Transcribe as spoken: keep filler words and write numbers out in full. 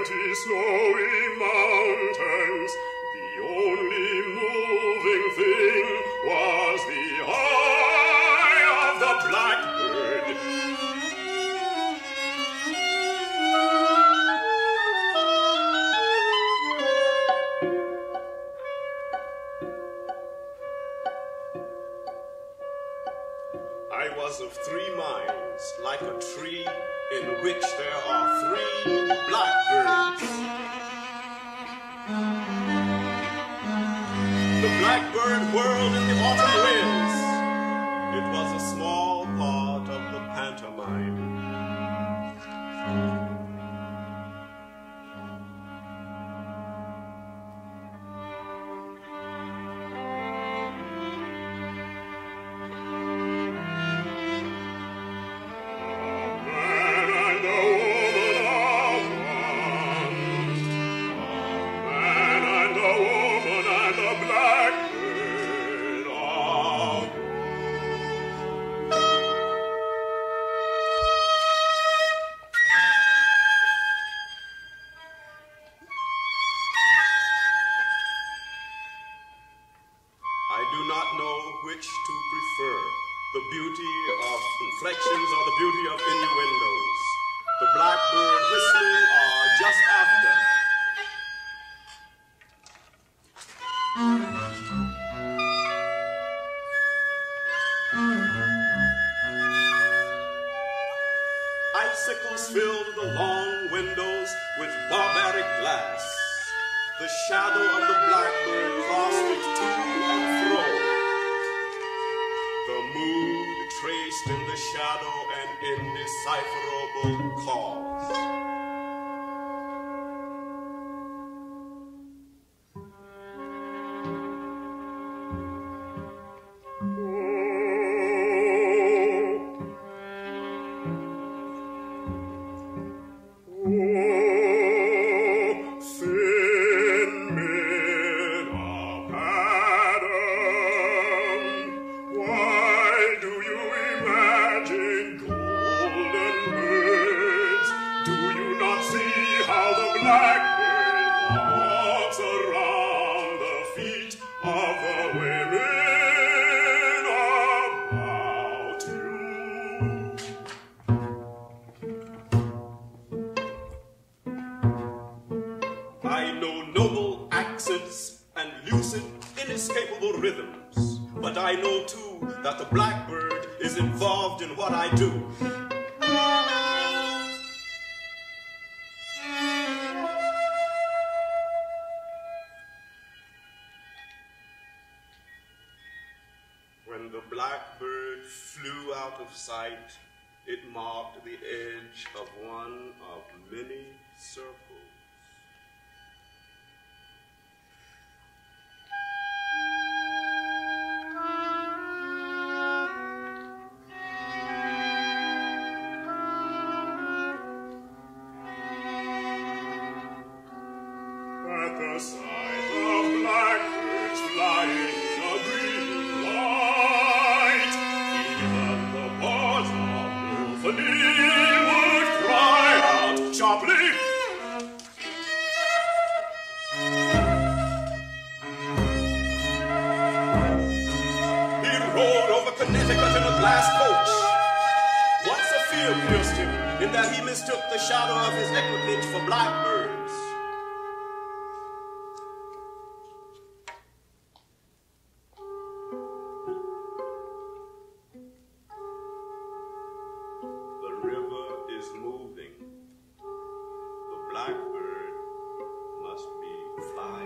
mighty snowy mountains, the only moving thing was the eye of the blackbird. I was of three minds, like a tree in which there are three blackbirds. The blackbird whirled in the autumn winds. It was a small part of the pantomime. Icicles filled the long windows with barbaric glass. The shadow of the blackbird crossed it to and fro. The mood traced in the shadow an indecipherable cause. When the blackbird flew out of sight, it marked the edge of one of many circles. At the sight of blackbirds flying in a green light, even the birds of Tenney would cry out sharply. He rode over Connecticut in a glass coach. Once a fear pierced him, in that he mistook the shadow of his equipage for blackbirds. Moving, the blackbird must be flying.